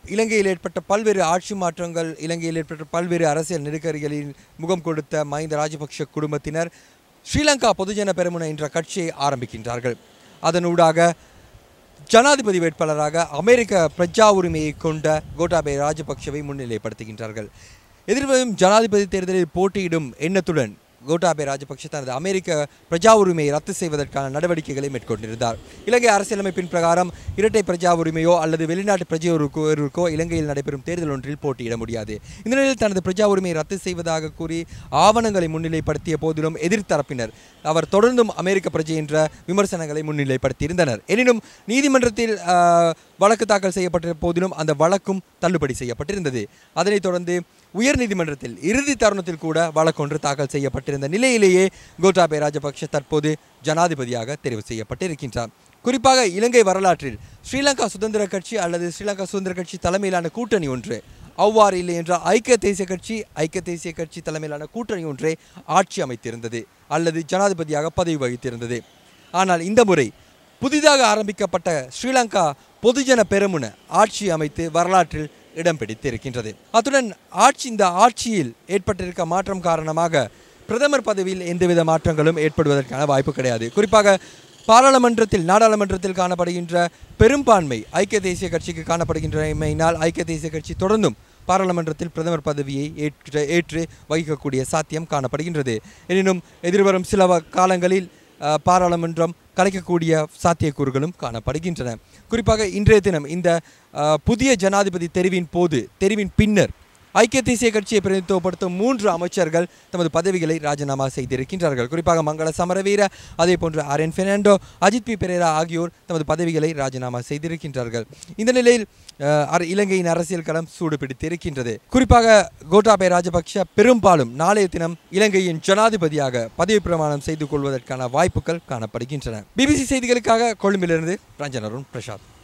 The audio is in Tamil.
இலங்கையில் ஏற்பட்ட பல்வேறு ஆட்சி மாற்றங்கள், இலங்கையில் ஏற்பட்ட பல்வேறு அரசியல் நெருக்கடிகளில் முகம் கொடுத்த மஹிந்த ராஜபக்ஷ குடும்பத்தினர் ஸ்ரீலங்கா பொதுஜன பெரமுன என்ற கட்சியை ஆரம்பிக்கின்றார்கள். அதனூடாக ஜனாதிபதி வேட்பாளராக அமெரிக்க பிரஜா உரிமையை கொண்ட கோட்டாபய ராஜபக்ஷவை முன்னிலைப்படுத்துகின்றார்கள். எதிர்வரும் ஜனாதிபதி தேர்தலில் போட்டியிடும் எண்ணத்துடன் கோட்டாபய ராஜபக்ஷ தனது அமெரிக்க பிரஜா உரிமையை ரத்து செய்வதற்கான நடவடிக்கைகளை மேற்கொண்டிருந்தார். இலங்கை அரசியலமைப்பின் பிரகாரம் இரட்டை பிரஜா உரிமையோ அல்லது வெளிநாட்டு பிரஜையோருக்கோ இலங்கையில் நடைபெறும் தேர்தல் ஒன்றில் போட்டியிட முடியாது. இந்த நிலையில் தனது பிரஜா உரிமையை ரத்து செய்வதாக கூறி ஆவணங்களை முன்னிலைப்படுத்திய போதிலும் எதிர்த்தரப்பினர் அவர் தொடர்ந்தும் அமெரிக்க பிரஜை என்ற விமர்சனங்களை முன்னிலைப்படுத்தியிருந்தனர். எனினும் நீதிமன்றத்தில் வழக்கு தாக்கல் செய்யப்பட்ட போதிலும் அந்த வழக்கும் தள்ளுபடி செய்யப்பட்டிருந்தது. அதனைத் தொடர்ந்து உயர்நீதிமன்றத்தில் இறுதி தருணத்தில் கூட வழக்கொன்று தாக்கல் செய்யப்பட்டிருந்த நிலையிலேயே கோட்டாபய ராஜபக்ஷ தற்போது ஜனாதிபதியாக தெரிவு செய்யப்பட்டிருக்கின்றார். குறிப்பாக இலங்கை வரலாற்றில் ஸ்ரீலங்கா சுதந்திர கட்சி அல்லது ஸ்ரீலங்கா சுதந்திர கட்சி தலைமையிலான கூட்டணி ஒன்று, அவ்வாறு இல்லை என்ற ஐக்கிய தேசிய கட்சி தலைமையிலான கூட்டணி ஒன்றே ஆட்சி அமைத்திருந்தது அல்லது ஜனாதிபதியாக பதவி வகித்திருந்தது. ஆனால் இந்த முறை புதிதாக ஆரம்பிக்கப்பட்ட ஸ்ரீலங்கா பொதுஜன பெரமுன ஆட்சி அமைத்து வரலாற்றில் இடம் பிடித்திருக்கின்றது. அத்துடன் இந்த ஆட்சியில் ஏற்பட்டிருக்க மாற்றம் காரணமாக பிரதமர் பதவியில் எந்தவித மாற்றங்களும் ஏற்படுவதற்கான வாய்ப்பு கிடையாது. குறிப்பாக நாடாளுமன்றத்தில் காணப்படுகின்ற பெரும்பான்மை ஐக்கிய தேசிய கட்சிக்கு காணப்படுகின்றமையினால் ஐக்கிய தேசிய கட்சி தொடர்ந்தும் பாராளுமன்றத்தில் பிரதமர் பதவியை ஏற்று வகிக்கக்கூடிய சாத்தியம் காணப்படுகின்றது. எனினும் எதிர்வரும் சில காலங்களில் பாராளுமன்றம் கலைக்கக்கூடிய சாத்தியக்கூறுகளும் காணப்படுகின்றன. குறிப்பாக இன்றைய தினம் இந்த புதிய ஜனாதிபதி தெரிவின் பின்னர் ஐக்கிய தேசிய கட்சியை பிரதிநிதித்துவப்படுத்தும் 3 அமைச்சர்கள் தமது பதவிகளை ராஜினாமா செய்திருக்கின்றார்கள். குறிப்பாக மங்கள சமரவீர, அதே போன்று ஆர்என் பெர்னாண்டோ, அஜித் பி பெரேரா ஆகியோர் தமது பதவிகளை ராஜினாமா செய்திருக்கின்றார்கள். இந்த நிலையில் இலங்கையின் அரசியல் களம் சூடு பிடித்திருக்கின்றது. குறிப்பாக கோட்டாபய ராஜபக்ஷ பெரும்பாலும் நாளைய தினம் இலங்கையின் ஜனாதிபதியாக பதவி பிரமாணம் செய்து கொள்வதற்கான வாய்ப்புகள் காணப்படுகின்றன. பிபிசி செய்திகளுக்காக கொழும்பிலிருந்து ரஞ்சன் அருண் பிரசாத்.